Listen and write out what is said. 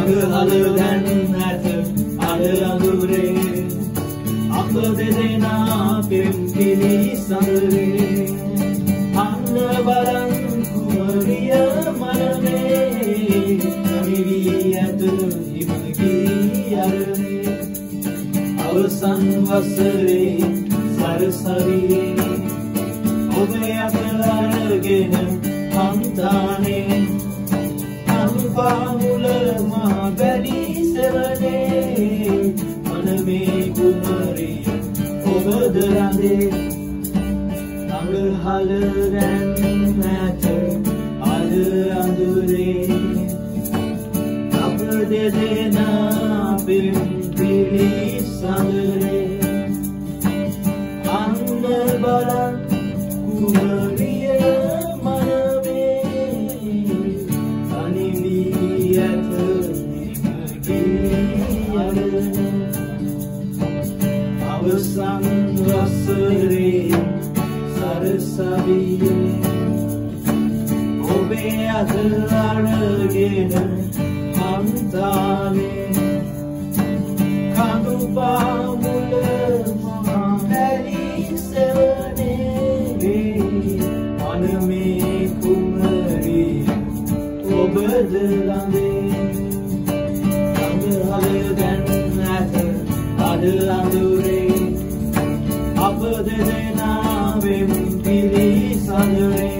අඟහලදැන් ඇත අඩ අඳුරේ අප දෙදෙනා පෙම් පිළි සඳරේ අන්න බලන් කුමරිය මනමේ අනිවී ඇත හිමකී අරනේ අවසන් වසරේ සරසවියේ ඔබේ අත අරගෙන හන්තානේ අනුපාමුල මා බැලි සෙවනේ මනමේ කුමරිය ඔබද රඳේ අඟහලදැන් ඇත අඩ අඳුරේ අප දෙදෙනා පෙම් පිළි සඳරේ අන්න බලන් කුමරිය මනමේ අනිවී ඇත හිමකී අරනේ අවසන් වසරේ සරසවියේ ඔබේ අත අරගෙන හන්තානේ කඳු පාමුල මා බැලි සෙවනේ මනමේ කුමරිය ඔබද ළඟේ අඟහලදැන් ඇත අඩ අඳුරේ අප දෙදෙනා වෙම් පිළි සඳරේ